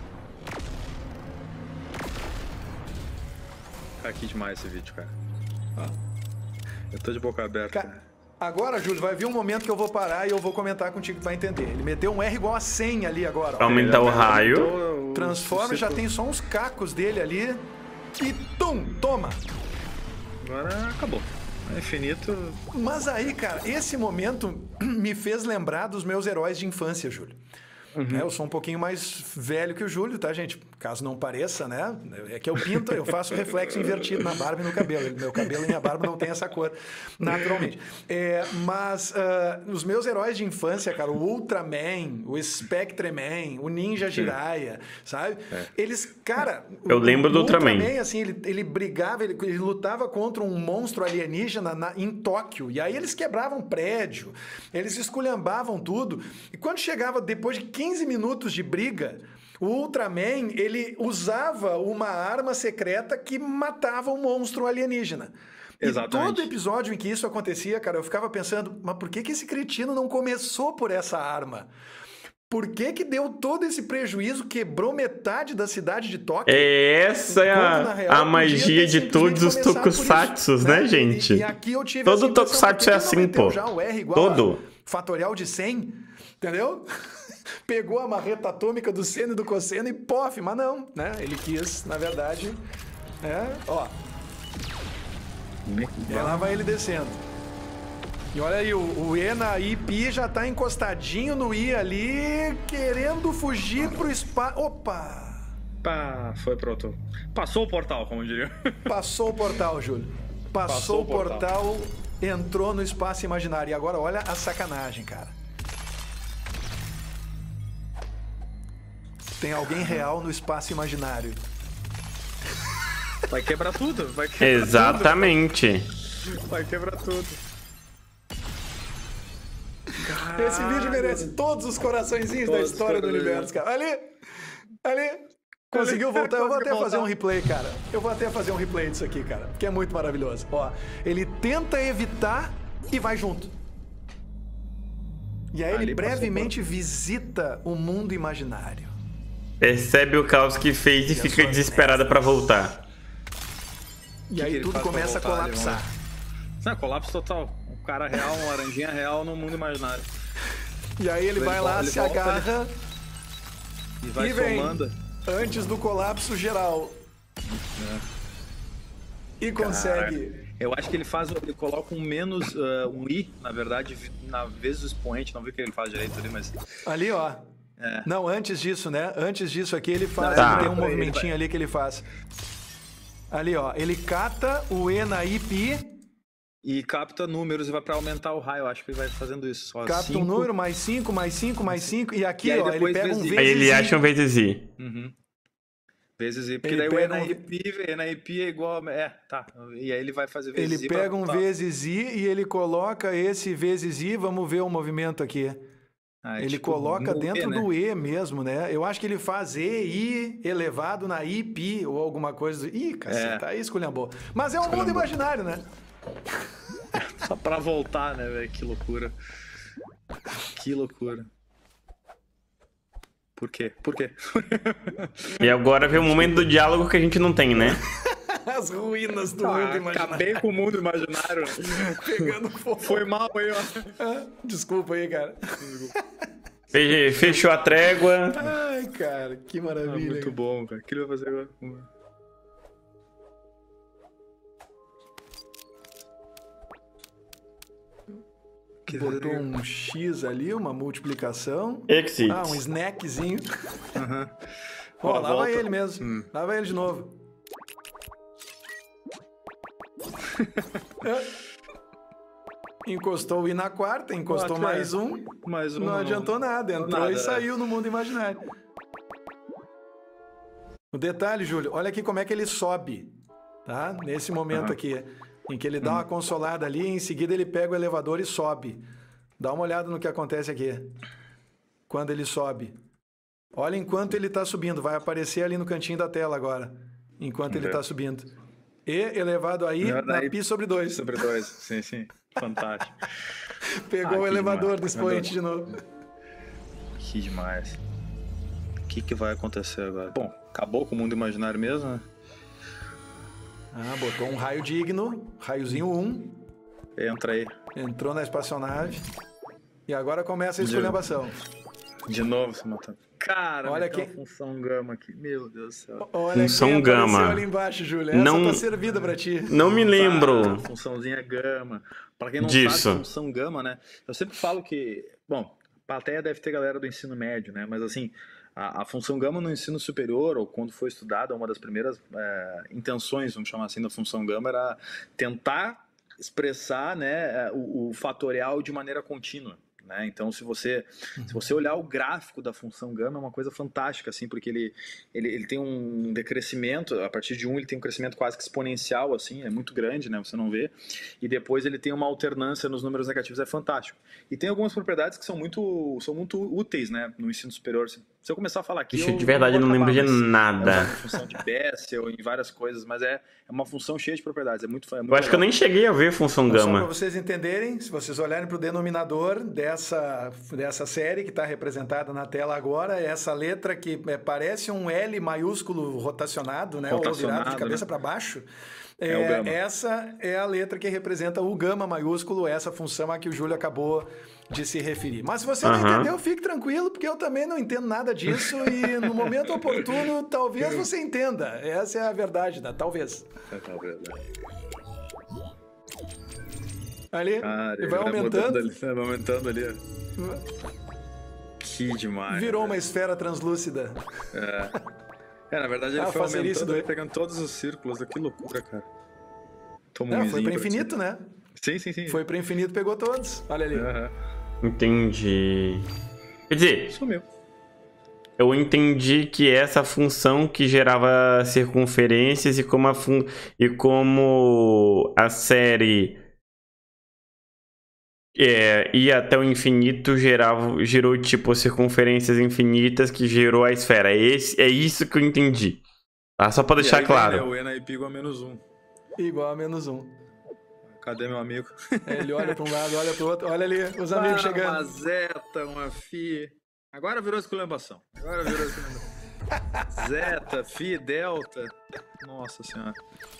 Speaker 3: Tá aqui demais esse vídeo, cara. Eu tô de boca aberta.
Speaker 2: Cara, agora, Júlio, vai vir um momento que eu vou parar e eu vou comentar contigo que tu vai entender. Ele meteu um R igual a 100 ali agora,
Speaker 1: Pra
Speaker 2: ó.
Speaker 1: aumentar o raio.
Speaker 2: Transforma, já tem só uns cacos dele ali. E tum, toma.
Speaker 3: Agora acabou. É infinito.
Speaker 2: Mas aí, cara, esse momento me fez lembrar dos meus heróis de infância, Júlio. Né, eu sou um pouquinho mais velho que o Júlio, tá, gente? Caso não pareça, né? É que eu pinto, eu faço reflexo invertido na barba e no cabelo. Meu cabelo e minha barba não tem essa cor, naturalmente. Mas os meus heróis de infância, cara, o Ultraman, o Spectreman, o Ninja Jiraiya, sabe? Eles, cara...
Speaker 1: Eu lembro do Ultraman.
Speaker 2: Assim, ele brigava, ele lutava contra um monstro alienígena em Tóquio. E aí eles quebravam prédio, eles esculhambavam tudo. E quando chegava depois de 15 minutos de briga, o Ultraman, ele usava uma arma secreta que matava um monstro alienígena.
Speaker 3: Exatamente.
Speaker 2: E todo episódio em que isso acontecia, cara, eu ficava pensando, mas por que esse cretino não começou por essa arma? Por que deu todo esse prejuízo, quebrou metade da cidade de Tóquio?
Speaker 1: Essa é
Speaker 2: Quando, na real,
Speaker 1: a
Speaker 2: podia
Speaker 1: magia
Speaker 2: ter
Speaker 1: de todos os
Speaker 2: simplesmente começado por isso,
Speaker 1: tokusatsus, né, gente?
Speaker 2: E aqui eu tive
Speaker 1: Todo
Speaker 2: essa impressão,
Speaker 1: tokusatsu
Speaker 2: por
Speaker 1: é
Speaker 2: que
Speaker 1: assim,
Speaker 2: não meteu
Speaker 1: pô.
Speaker 2: já o R igual
Speaker 1: Todo.
Speaker 2: a fatorial de 100, entendeu? Pegou a marreta atômica do seno e do cosseno e pof, mas não, né? Ele quis, na verdade, ó. E lá vai ele descendo. E olha aí, o E na I já tá encostadinho no I ali, querendo fugir pro espaço. Opa!
Speaker 3: Pá, foi pronto. Passou o portal, como diria.
Speaker 2: Passou o portal, Júlio. Passou o portal, entrou no espaço imaginário. E agora olha a sacanagem, cara. Tem alguém real no espaço imaginário.
Speaker 3: Vai quebrar tudo. Vai quebrar
Speaker 1: Exatamente.
Speaker 3: tudo. Vai quebrar tudo.
Speaker 2: Esse vídeo merece todos os coraçõezinhos da história do universo, cara. Ali. Conseguiu voltar? Eu vou até fazer um replay, cara. Eu vou até fazer um replay disso aqui, cara. Que é muito maravilhoso. Ó, ele tenta evitar e vai junto. E aí ele brevemente visita o mundo imaginário.
Speaker 1: Percebe o caos que fez e fica desesperada pra voltar.
Speaker 2: E aí tudo começa a colapsar.
Speaker 3: Não, colapso total. Um cara real, uma laranjinha real no mundo imaginário.
Speaker 2: E aí ele vai lá, se agarra
Speaker 3: e vai
Speaker 2: vem
Speaker 3: somando.
Speaker 2: Antes do colapso geral. E consegue.
Speaker 3: Caraca. Eu acho que ele coloca um menos, um I, na verdade, na vez do expoente. Não vi o que ele faz direito ali, mas...
Speaker 2: Ali, ó. Não, antes disso, né? Antes disso aqui ele faz,
Speaker 1: Tá.
Speaker 2: tem um movimentinho ali que ele faz. Ali, ó. Ele cata o E na IP.
Speaker 3: E capta números e vai pra aumentar o raio. Eu acho que ele vai fazendo isso. Ó,
Speaker 2: Capta um número, mais 5, mais 5, mais 5. E aqui,
Speaker 3: E aí
Speaker 2: ó, ele
Speaker 3: depois
Speaker 2: pega um
Speaker 3: vezes I.
Speaker 2: vezes
Speaker 1: Aí ele
Speaker 2: I.
Speaker 1: acha um vezes I.
Speaker 3: Uhum. Vezes I. Porque
Speaker 2: Ele
Speaker 3: daí o
Speaker 2: pega
Speaker 3: E na IP é igual... tá. E aí ele vai fazer vezes
Speaker 2: Ele
Speaker 3: I.
Speaker 2: pega um vezes I e ele coloca esse vezes I. Vamos ver o movimento aqui. Ele
Speaker 3: tipo,
Speaker 2: coloca
Speaker 3: no
Speaker 2: dentro
Speaker 3: E, né?
Speaker 2: do E mesmo, né? Eu acho que ele faz I elevado na IP ou alguma coisa. Ih, caceta, aí esculhambou. Mas é um mundo imaginário, né?
Speaker 3: Só pra voltar, né, velho? Que loucura. Que loucura. Por quê? Por quê?
Speaker 1: E agora vem o momento do diálogo que a gente não tem, né?
Speaker 2: As ruínas do mundo imaginário.
Speaker 3: Acabei com o mundo imaginário.
Speaker 2: Pegando fogo.
Speaker 3: Foi mal aí, ó.
Speaker 2: Desculpa aí, cara.
Speaker 1: Fechou a trégua.
Speaker 2: Ai, cara, que maravilha.
Speaker 3: Muito bom, cara. O que ele vai fazer agora?
Speaker 2: Botou um X ali, uma multiplicação.
Speaker 1: Exit.
Speaker 2: Um snackzinho.
Speaker 3: Uhum.
Speaker 2: Ó, lava
Speaker 3: volta.
Speaker 2: ele mesmo. Lava ele de novo. Encostou o I na quarta, encostou mais um.
Speaker 3: Mais um.
Speaker 2: Não adiantou nada, entrou e
Speaker 3: nada,
Speaker 2: saiu no mundo imaginário. O detalhe, Júlio, olha aqui como é que ele sobe, tá? Nesse momento aqui, em que ele dá uma consolada ali, em seguida ele pega o elevador e sobe. Dá uma olhada no que acontece aqui. Quando ele sobe. Olha enquanto ele está subindo, vai aparecer ali no cantinho da tela agora, enquanto ele está subindo. E elevado aí na pi sobre 2.
Speaker 3: Sobre 2, sim, sim. Fantástico.
Speaker 2: Pegou o elevador
Speaker 3: demais.
Speaker 2: do expoente de novo.
Speaker 3: Que demais. O que vai acontecer agora? Bom, acabou com o mundo imaginário mesmo, né?
Speaker 2: Botou um raio digno, raiozinho 1.
Speaker 3: Entra aí.
Speaker 2: Entrou na espaçonave. E agora começa a esculhambação.
Speaker 3: De novo, você matando. Cara,
Speaker 2: olha
Speaker 3: aqui.
Speaker 2: que
Speaker 3: Função gama aqui. Meu Deus do céu.
Speaker 2: Olha
Speaker 1: função gama.
Speaker 2: Ali embaixo, Júlio. Essa
Speaker 1: não,
Speaker 2: tá servida pra ti.
Speaker 1: Não me lembro.
Speaker 3: Funçãozinha gama. Pra quem não
Speaker 1: disso.
Speaker 3: sabe, função gama, né? Eu sempre falo que... Bom, plateia deve ter galera do ensino médio, né? Mas assim, a função gama no ensino superior, ou quando foi estudada, uma das primeiras intenções, vamos chamar assim, da função gama, era tentar expressar, né, o fatorial de maneira contínua. Né? Então, se você olhar o gráfico da função gama, é uma coisa fantástica, assim, porque ele tem um decrescimento, a partir de 1 ele tem um crescimento quase que exponencial, assim, é muito grande, né? Você não vê, e depois ele tem uma alternância nos números negativos, é fantástico. E tem algumas propriedades que são muito úteis, né, no ensino superior. Se eu começar a falar aqui...
Speaker 1: Ixi, de verdade, eu não lembro de nada.
Speaker 3: É uma função de Bessel, em várias coisas, mas é uma função cheia de propriedades, é muito
Speaker 1: eu acho
Speaker 3: legal.
Speaker 1: que eu nem cheguei a ver função
Speaker 2: Só
Speaker 1: gama.
Speaker 2: para vocês entenderem, se vocês olharem para o denominador dessa série que está representada na tela agora, é essa letra que parece um L maiúsculo rotacionado, né? Ou virado de cabeça, né, para baixo.
Speaker 3: O gama.
Speaker 2: Essa é a letra que representa o gama maiúsculo, essa função a que o Júlio acabou de se referir. Mas se você não entendeu, fique tranquilo, porque eu também não entendo nada disso e no momento oportuno, talvez você entenda. Essa é a verdade, né? Talvez.
Speaker 3: É a verdade.
Speaker 2: Ali,
Speaker 3: Cara,
Speaker 2: e vai aumentando.
Speaker 3: Vai aumentando ali. Que demais.
Speaker 2: Virou uma esfera translúcida.
Speaker 3: Na verdade ele foi
Speaker 2: facilíssimo,
Speaker 3: aumentando, ele pegando todos os círculos. Que loucura, cara.
Speaker 2: Foi para infinito, né?
Speaker 3: Sim.
Speaker 2: Foi para infinito, pegou todos. Olha ali.
Speaker 1: Entendi. Quer dizer,
Speaker 3: Sumiu.
Speaker 1: eu entendi que essa função que gerava circunferências e como a série ia até o infinito gerou tipo circunferências infinitas que gerou a esfera. É isso que eu entendi. Tá? Só pra deixar
Speaker 3: aí,
Speaker 1: claro.
Speaker 3: O NIP igual a -1.
Speaker 2: Igual a -1.
Speaker 3: Cadê meu amigo?
Speaker 2: Ele olha para um lado, olha para o outro. Olha ali, os amigos chegando.
Speaker 3: Uma zeta, uma fi. Agora virou esculhambação. Zeta, fi, delta. Nossa senhora.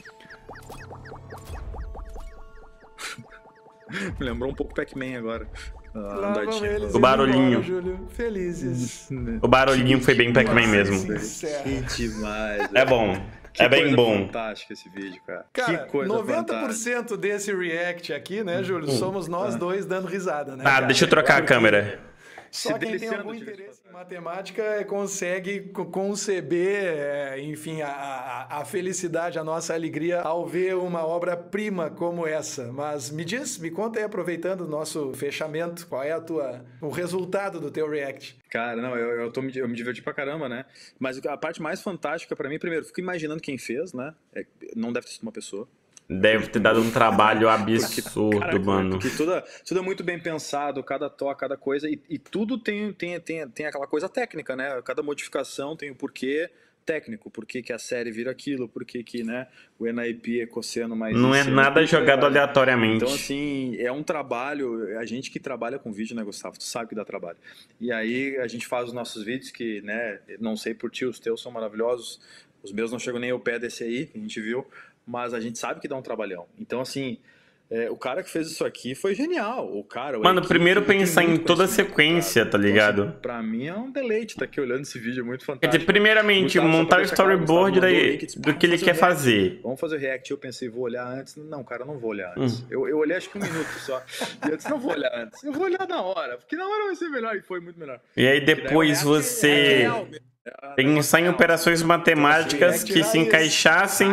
Speaker 3: Me lembrou um pouco Pac-Man agora.
Speaker 1: O barulhinho.
Speaker 2: Embora, Júlio. Felizes.
Speaker 1: O barulhinho foi bem Pac-Man mesmo.
Speaker 3: Que demais.
Speaker 1: É bom. É bem bom.
Speaker 3: Fantástico esse vídeo, cara.
Speaker 2: Cara,
Speaker 3: que coisa
Speaker 2: 90%
Speaker 3: fantástica.
Speaker 2: desse react aqui, né, Júlio? Somos nós dois dando risada, né?
Speaker 1: Tá,
Speaker 2: cara?
Speaker 1: deixa eu trocar a câmera.
Speaker 2: Só quem tem algum interesse em matemática consegue conceber, enfim, a felicidade, a nossa alegria ao ver uma obra-prima como essa. Mas me conta aí, aproveitando o nosso fechamento, qual é o resultado do teu react?
Speaker 3: Cara, não, eu me diverti pra caramba, né? Mas a parte mais fantástica pra mim, primeiro, fico imaginando quem fez, né? Não deve ter sido uma pessoa.
Speaker 1: Deve ter dado um trabalho absurdo,
Speaker 3: cara,
Speaker 1: mano.
Speaker 3: Porque tudo é muito bem pensado, cada toque, cada coisa, e tudo tem aquela coisa técnica, né? Cada modificação tem o porquê, técnico, por que a série vira aquilo, por que né, o NIP é cosseno mais...
Speaker 1: Não é nada jogado aleatoriamente.
Speaker 3: Então, assim, é um trabalho, a gente que trabalha com vídeo, né, Gustavo? Tu sabe que dá trabalho. E aí a gente faz os nossos vídeos que, né, não sei por ti, os teus são maravilhosos, os meus não chegam nem ao pé desse aí, que a gente viu, mas a gente sabe que dá um trabalhão. Então, assim... o cara que fez isso aqui foi genial. O cara,
Speaker 1: mano, primeiro pensar em toda a sequência, tá ligado?
Speaker 3: Então, assim, pra mim é um deleite estar aqui olhando esse vídeo, é muito fantástico.
Speaker 1: Quer dizer, primeiramente, montar o storyboard do que ele quer fazer.
Speaker 3: Vamos fazer o react. Eu pensei, vou olhar antes. Não, cara, eu não vou olhar antes. Eu olhei acho que 1 minuto só. E eu disse, não vou olhar antes. Eu vou olhar na hora, porque na hora vai ser melhor. E foi muito melhor.
Speaker 1: E aí depois você... pensar em operações matemáticas que se encaixassem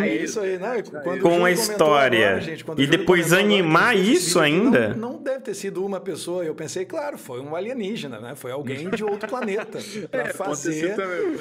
Speaker 1: com a história agora, e depois animar isso ainda.
Speaker 2: Não deve ter sido uma pessoa. Eu pensei, claro, foi um alienígena, né? Foi alguém de outro planeta para fazer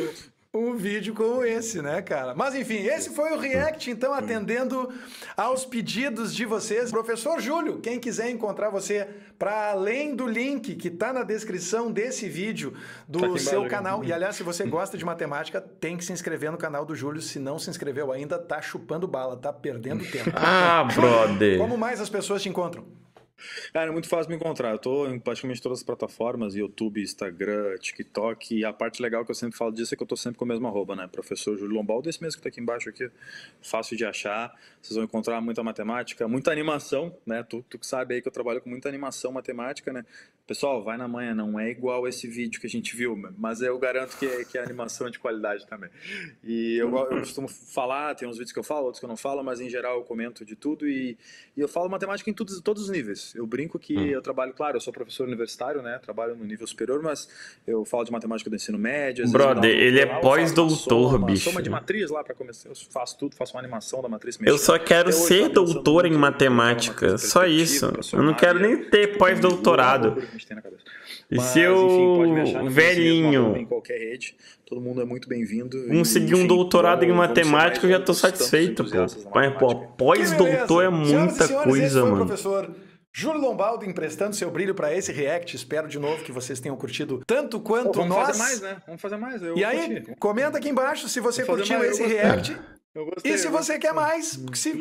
Speaker 2: um vídeo como esse, né, cara? Mas enfim, esse foi o React, então, atendendo aos pedidos de vocês. Professor Júlio, quem quiser encontrar você para além do link que tá na descrição desse vídeo do seu canal, e aliás, se você gosta de matemática, tem que se inscrever no canal do Júlio. Se não se inscreveu ainda, tá chupando bala, tá perdendo tempo.
Speaker 1: Brother!
Speaker 2: Como mais as pessoas te encontram?
Speaker 3: Cara, é muito fácil me encontrar. Eu tô em praticamente todas as plataformas, YouTube, Instagram, TikTok, e a parte legal que eu sempre falo disso é que eu tô sempre com o mesmo arroba, né? Professor Júlio Lombaldo, esse mesmo que tá aqui embaixo aqui, fácil de achar. Vocês vão encontrar muita matemática, muita animação, né? Tu que sabe aí que eu trabalho com muita animação matemática, né? Pessoal, vai na manhã, não é igual esse vídeo que a gente viu, mas eu garanto que a animação é de qualidade também. E eu costumo falar, tem uns vídeos que eu falo, outros que eu não falo, mas em geral eu comento de tudo e eu falo matemática em todos os níveis. Eu brinco que eu trabalho, claro, eu sou professor universitário, né? Trabalho no nível superior, mas eu falo de matemática do ensino médio.
Speaker 1: Brother, ele é pós-doutor, bicho.
Speaker 3: Soma de matriz lá para começar. Eu faço tudo, faço uma animação da matriz.
Speaker 1: Eu só quero ser doutor em matemática, só isso. Eu não quero nem ter pós-doutorado. E se eu velhinho
Speaker 3: em qualquer rede, todo mundo é muito bem-vindo.
Speaker 1: Conseguir um doutorado em matemática, eu já tô satisfeito, pô. Mas, pô, pós-doutor é muita coisa, mano.
Speaker 2: Professor Júlio Lombaldo emprestando seu brilho para esse react. Espero de novo que vocês tenham curtido tanto quanto nós.
Speaker 3: Vamos fazer mais, né? Vamos fazer mais.
Speaker 2: E aí, comenta aqui embaixo se você curtiu esse react. E se você quer mais.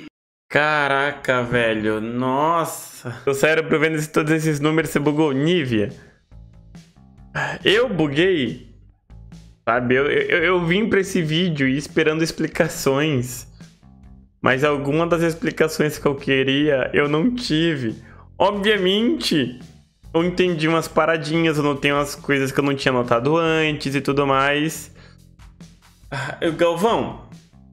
Speaker 1: Caraca, velho. Nossa. O cérebro vendo todos esses números, você bugou. Nívia. Eu buguei. Sabe? Eu vim pra esse vídeo esperando explicações. Mas alguma das explicações que eu queria, eu não tive. Obviamente, eu entendi umas paradinhas, eu notei umas coisas que eu não tinha notado antes e tudo mais. Galvão,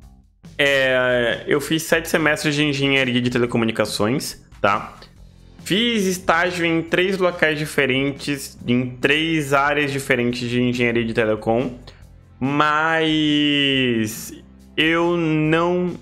Speaker 1: eu fiz 7 semestres de engenharia de telecomunicações, tá? Fiz estágio em 3 locais diferentes, em 3 áreas diferentes de engenharia de telecom, mas eu não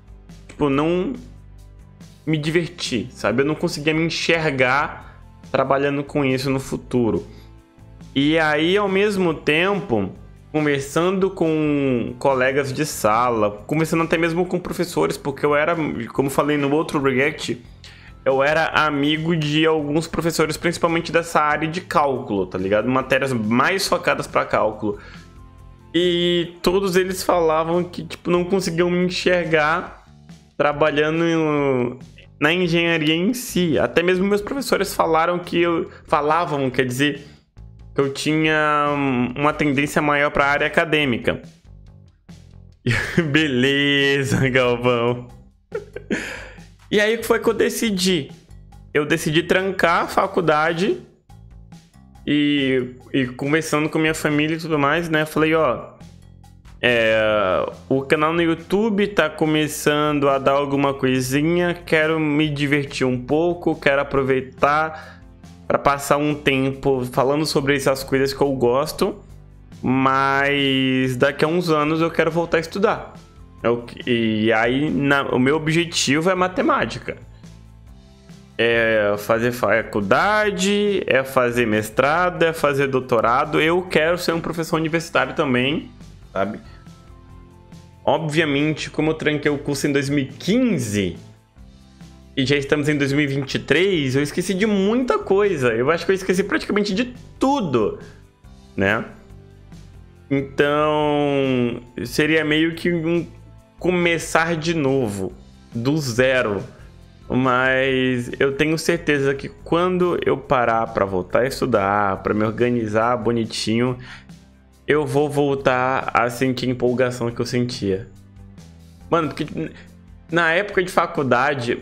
Speaker 1: me diverti, sabe? Eu não conseguia me enxergar trabalhando com isso no futuro. E aí, ao mesmo tempo, conversando com colegas de sala, conversando até mesmo com professores, porque eu era, como falei no outro React, eu era amigo de alguns professores, principalmente dessa área de cálculo, tá ligado? Matérias mais focadas para cálculo. E todos eles falavam que, tipo, não conseguiam me enxergar trabalhando na engenharia em si. Até mesmo meus professores falavam, quer dizer, que eu tinha uma tendência maior para a área acadêmica. Beleza, Galvão. E aí foi que eu decidi. Eu decidi trancar a faculdade e conversando com minha família e tudo mais, né? Falei, o canal no YouTube tá começando a dar alguma coisinha, quero me divertir um pouco, quero aproveitar para passar um tempo falando sobre essas coisas que eu gosto, mas daqui a uns anos eu quero voltar a estudar. E aí o meu objetivo é matemática. É fazer faculdade, é fazer mestrado, é fazer doutorado. Eu quero ser um professor universitário também, sabe? Obviamente, como eu tranquei o curso em 2015 e já estamos em 2023, eu esqueci de muita coisa. Eu acho que eu esqueci praticamente de tudo, né? Então, seria meio que um começar de novo, do zero. Mas eu tenho certeza que quando eu parar para voltar a estudar, para me organizar bonitinho, eu vou voltar a sentir a empolgação que eu sentia. Mano, porque na época de faculdade,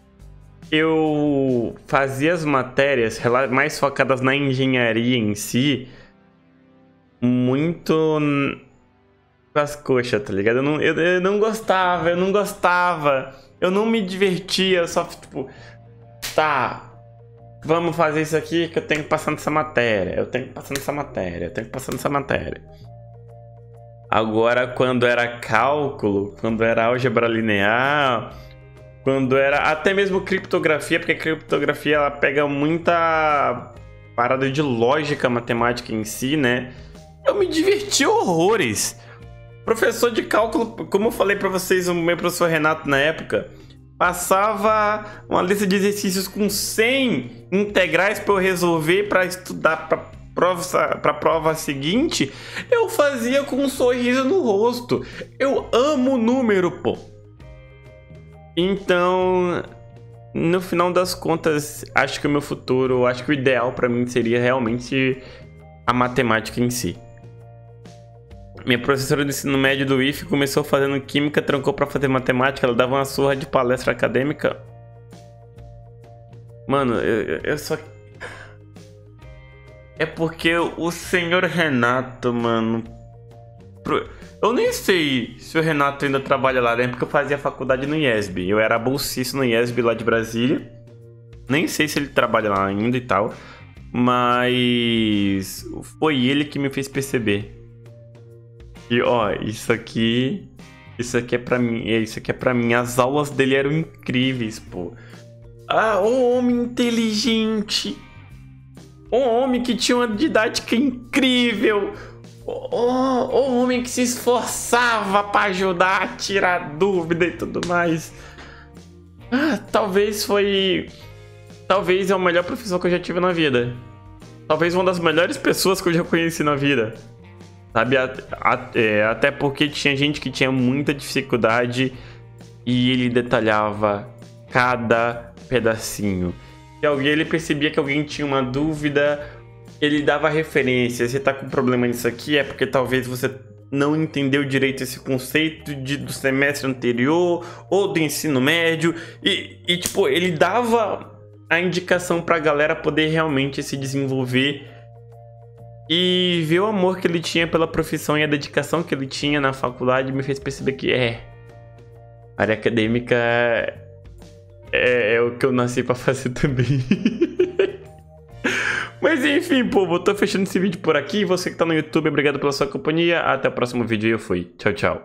Speaker 1: eu fazia as matérias mais focadas na engenharia em si, muito com as coxas, tá ligado? Eu não gostava, eu não me divertia, eu só, tipo, tá, vamos fazer isso aqui que eu tenho que passar nessa matéria, eu tenho que passar nessa matéria. Agora, quando era cálculo, quando era álgebra linear, quando era até mesmo criptografia, porque a criptografia ela pega muita parada de lógica matemática em si, né? Eu me diverti horrores. Professor de cálculo, como eu falei pra vocês, o meu professor Renato na época, passava uma lista de exercícios com 100 integrais pra eu resolver pra estudar pra prova seguinte. Eu fazia com um sorriso no rosto. Eu amo número, pô. Então, no final das contas, acho que o meu futuro, acho que o ideal pra mim seria realmente a matemática em si. Minha professora do ensino médio do IF começou fazendo química, trancou pra fazer matemática, ela dava uma surra de palestra acadêmica. Mano, eu só... É porque o senhor Renato, mano... Eu nem sei se o Renato ainda trabalha lá, né? Porque eu fazia faculdade no IESB. Eu era bolsista no IESB lá de Brasília. Nem sei se ele trabalha lá ainda e tal. Mas... foi ele que me fez perceber. E ó, isso aqui é pra mim, isso aqui é pra mim. As aulas dele eram incríveis, pô. Ah, um homem inteligente. Um homem que tinha uma didática incrível. Um homem que se esforçava pra ajudar a tirar dúvida e tudo mais. Ah, talvez é o melhor professor que eu já tive na vida. Talvez uma das melhores pessoas que eu já conheci na vida. Sabe, até porque tinha gente que tinha muita dificuldade e ele detalhava cada pedacinho. Se ele percebia que alguém tinha uma dúvida, ele dava referência. Você tá com problema nisso aqui, é porque talvez você não entendeu direito esse conceito do semestre anterior ou do ensino médio. E tipo, ele dava a indicação pra galera poder realmente se desenvolver. E ver o amor que ele tinha pela profissão e a dedicação que ele tinha na faculdade me fez perceber que a área acadêmica é o que eu nasci pra fazer também. Mas enfim, povo, eu tô fechando esse vídeo por aqui. Você que tá no YouTube, obrigado pela sua companhia. Até o próximo vídeo e eu fui. Tchau, tchau.